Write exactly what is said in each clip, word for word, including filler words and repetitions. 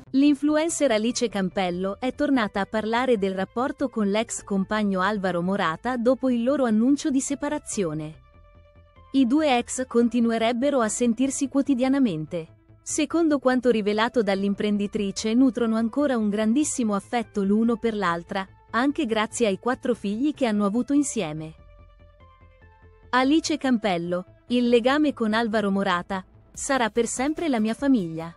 L'influencer Alice Campello è tornata a parlare del rapporto con l'ex compagno Alvaro Morata dopo il loro annuncio di separazione. I due ex continuerebbero a sentirsi quotidianamente. Secondo quanto rivelato dall'imprenditrice, nutrono ancora un grandissimo affetto l'uno per l'altra, anche grazie ai quattro figli che hanno avuto insieme. Alice Campello: il legame con Alvaro Morata sarà per sempre la mia famiglia.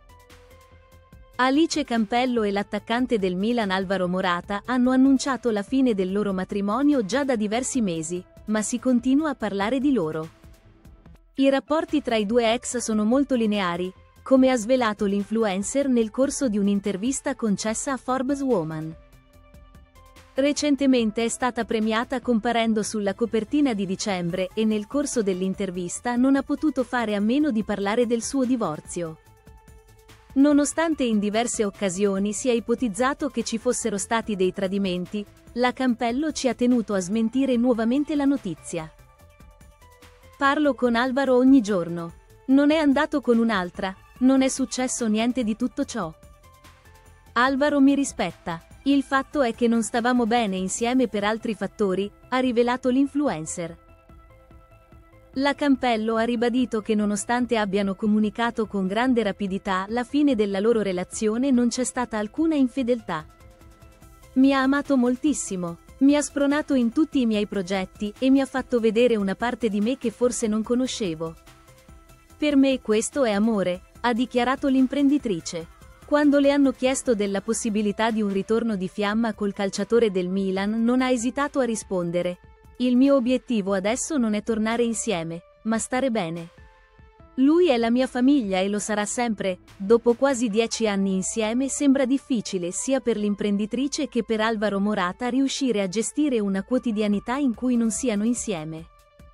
Alice Campello e l'attaccante del Milan Alvaro Morata hanno annunciato la fine del loro matrimonio già da diversi mesi, ma si continua a parlare di loro. I rapporti tra i due ex sono molto lineari, come ha svelato l'influencer nel corso di un'intervista concessa a Forbes Woman. Recentemente è stata premiata comparendo sulla copertina di dicembre e nel corso dell'intervista non ha potuto fare a meno di parlare del suo divorzio. Nonostante in diverse occasioni sia ipotizzato che ci fossero stati dei tradimenti, la Campello ci ha tenuto a smentire nuovamente la notizia. Parlo con Alvaro ogni giorno. Non è andato con un'altra, non è successo niente di tutto ciò. Alvaro mi rispetta. Il fatto è che non stavamo bene insieme per altri fattori, ha rivelato l'influencer. La Campello ha ribadito che nonostante abbiano comunicato con grande rapidità la fine della loro relazione non c'è stata alcuna infedeltà. Mi ha amato moltissimo, mi ha spronato in tutti i miei progetti e mi ha fatto vedere una parte di me che forse non conoscevo. Per me questo è amore, ha dichiarato l'imprenditrice. Quando le hanno chiesto della possibilità di un ritorno di fiamma col calciatore del Milan non ha esitato a rispondere: il mio obiettivo adesso non è tornare insieme, ma stare bene. Lui è la mia famiglia e lo sarà sempre. Dopo quasi dieci anni insieme sembra difficile sia per l'imprenditrice che per Alvaro Morata riuscire a gestire una quotidianità in cui non siano insieme.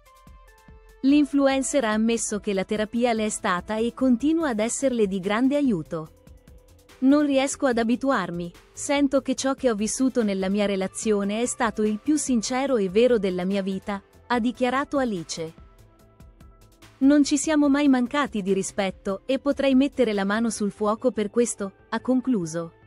L'influencer ha ammesso che la terapia le è stata e continua ad esserle di grande aiuto. Non riesco ad abituarmi, sento che ciò che ho vissuto nella mia relazione è stato il più sincero e vero della mia vita, ha dichiarato Alice. Non ci siamo mai mancati di rispetto e potrei mettere la mano sul fuoco per questo, ha concluso.